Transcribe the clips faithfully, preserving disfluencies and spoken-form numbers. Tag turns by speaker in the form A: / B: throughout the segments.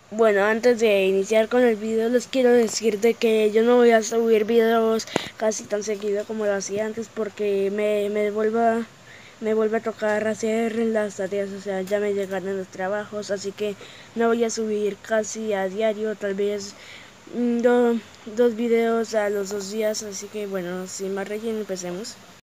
A: Bueno, antes de iniciar con el video les quiero decir de que yo no voy a subir videos casi tan seguido como lo hacía antes porque me, me vuelva me vuelve a tocar hacer las tareas, o sea, ya me llegaron los trabajos, así que no voy a subir casi a diario, tal vez mm, do, dos videos a los dos días, así que bueno, sin más relleno, empecemos.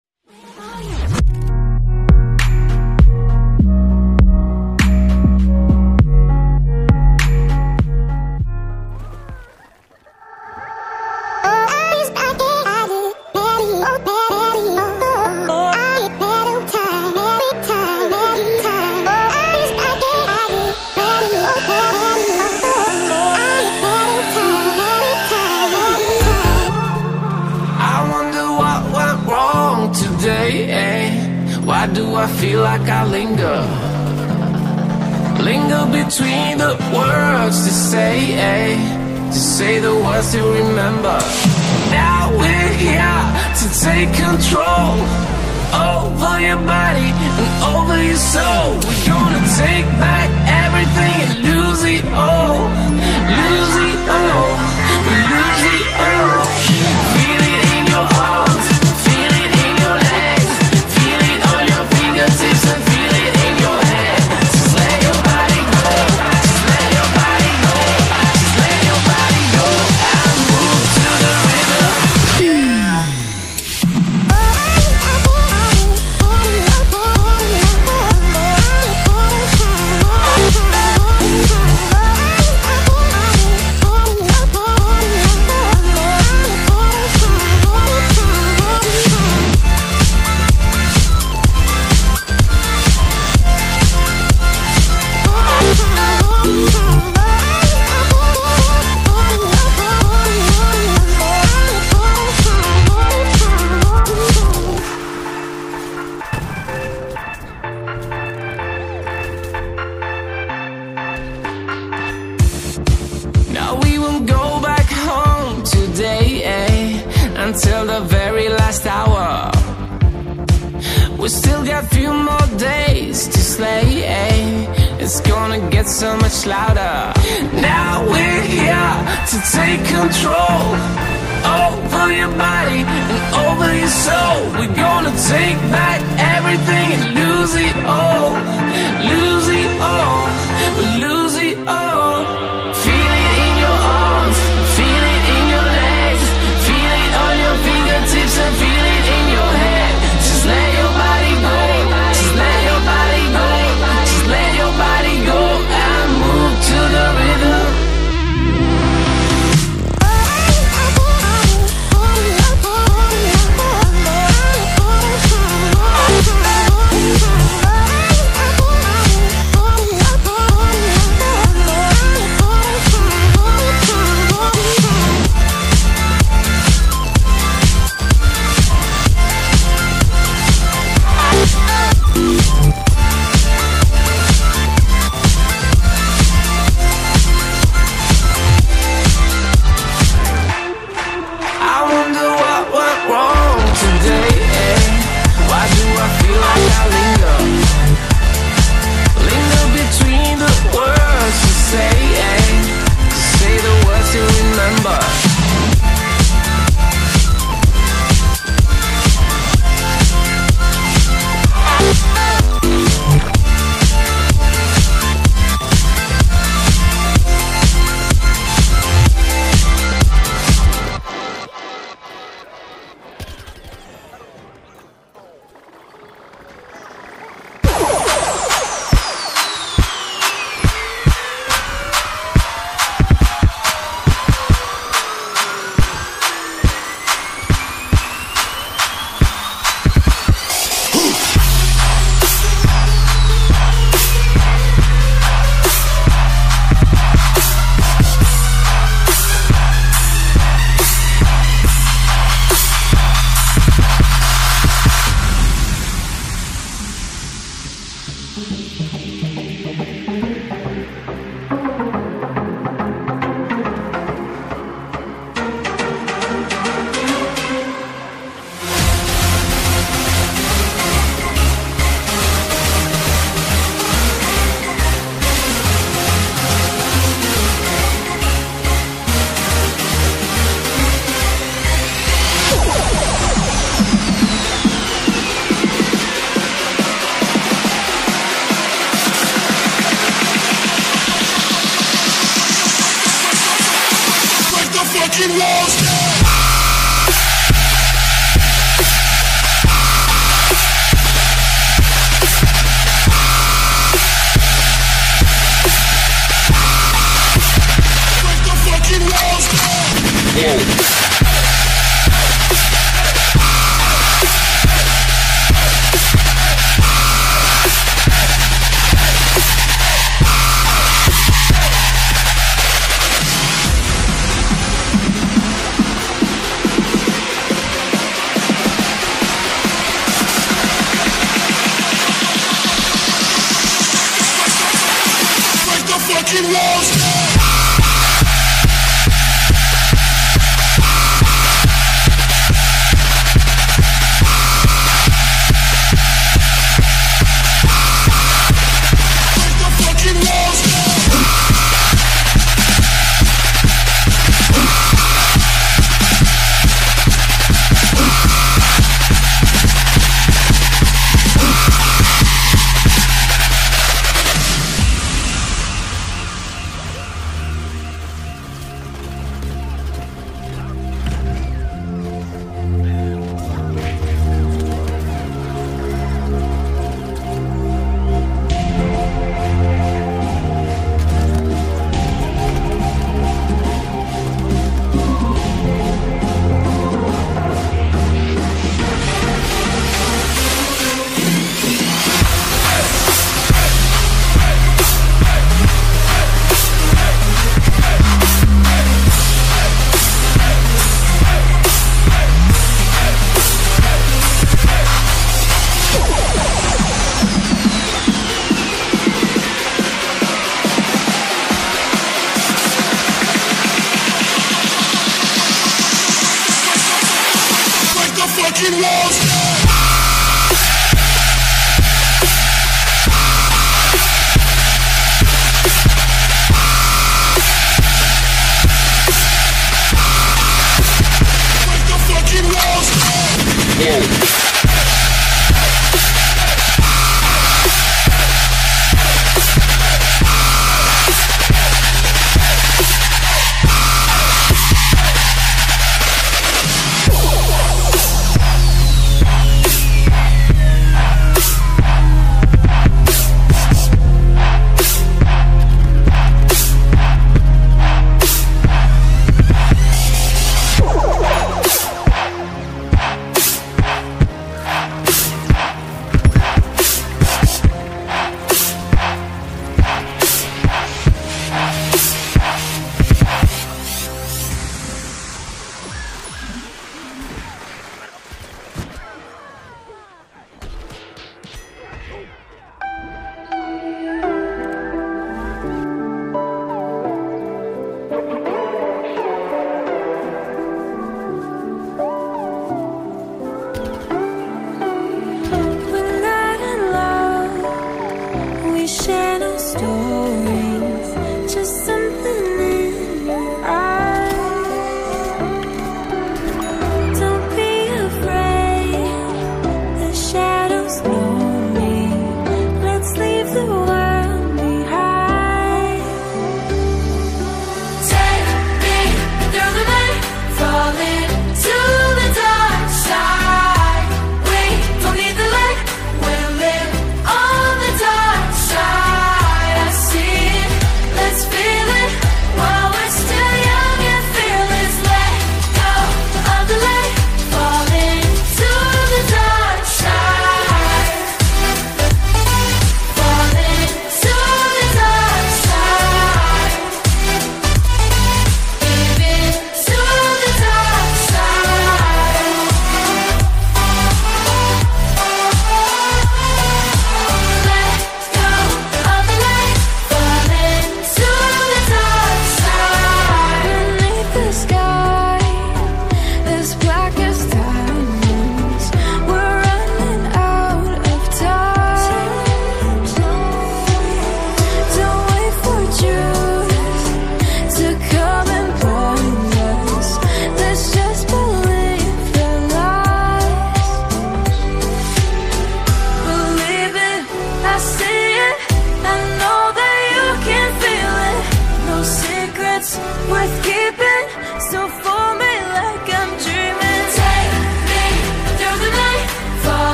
B: Why do I feel like I linger? Linger between the words to say, eh? To say the words to remember. Now we're here to take control over your body and over your soul. We're gonna take back everything and lose it all. Lose it all. Lose it all. Feel it in your arms. Feel it in your legs. Feel it on your fingertips and feel it in your head. Just let your body go. Just let your body go. Just let your body go and move to the rhythm. Until the very last hour. We still got a few more days to slay, eh? It's gonna get so much louder. Now we're here to take control over your body and over your soul. We're gonna take back everything and lose it all. Lose it all. Lose it all. Feel it in your arms. Feel it in your legs. Feel it on your fingertips and feel it in your head. Just let your body go. Just let your body go. Just let your body go and move to the rhythm. fucking walls down. Break the fucking walls down. Yeah. Fucking walls down. Break the fucking walls down. Fucking walls.